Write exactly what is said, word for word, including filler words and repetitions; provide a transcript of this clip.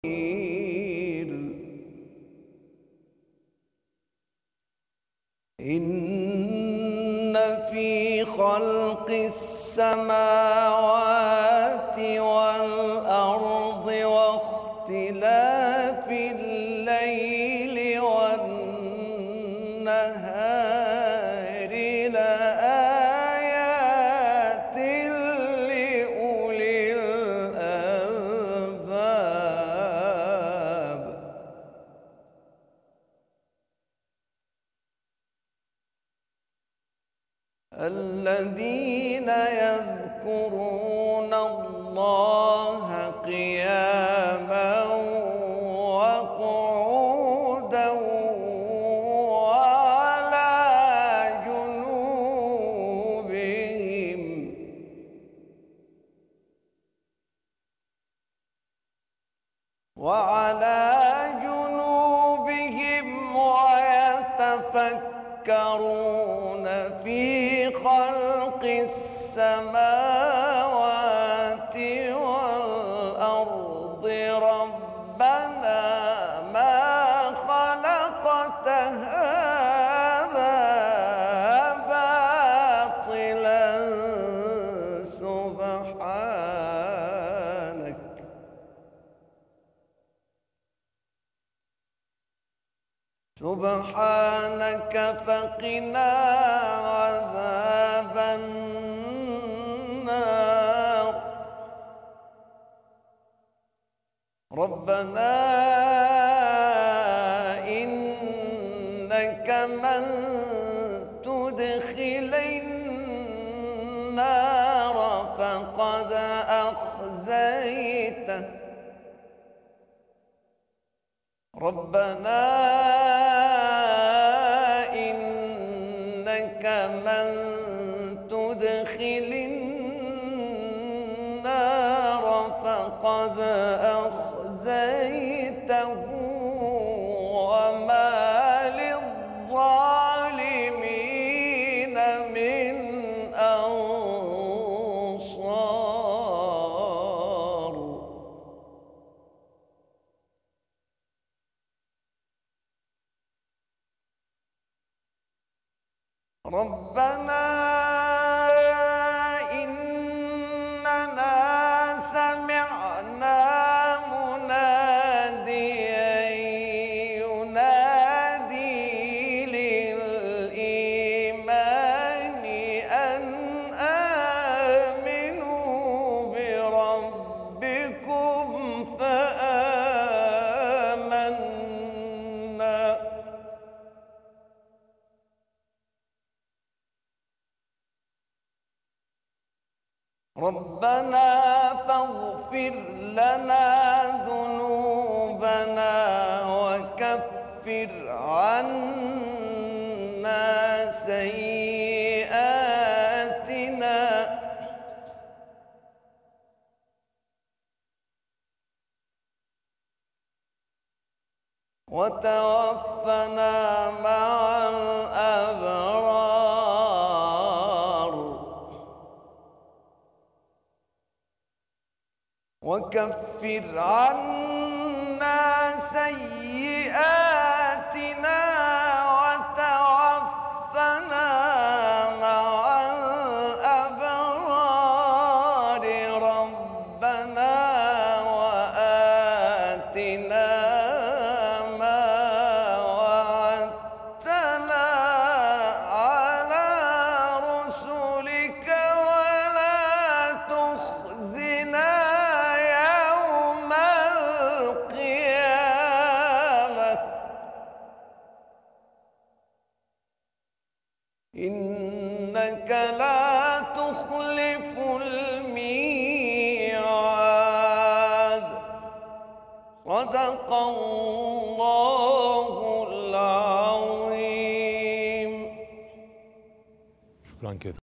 إن في خلق السماوات والأرض واختلاف الليل والنهار لآيات لأولي الألباب. الذين يذكرون الله قياما وقعودا وعلى جنوبهم وعلى جنوبهم ويتفكرون في خلق السماوات والأرض ربنا ما خلقت هذا باطلا سبحانك سبحانك فقنا عذاب النار. ربنا إنك من تدخل النار فقد أخزيته. ربنا إنك من تدخل النار فقد أخزيته وما للظالمين من أنصار. ربنا إننا سمعنا مناديا ينادي للإيمان أن آمنوا بربكم فآمنا. ربنا فاغفر لنا ذنوبنا وكفر عنا سيئاتنا وتوفنا مع الأبرار. وكفر عنا سيئاتنا وتوفنا مع الأبرار. ربنا وآتنا ما وعدتنا على رسلك ولا تخزنا إنك لا تخلف الميعاد. صدق الله.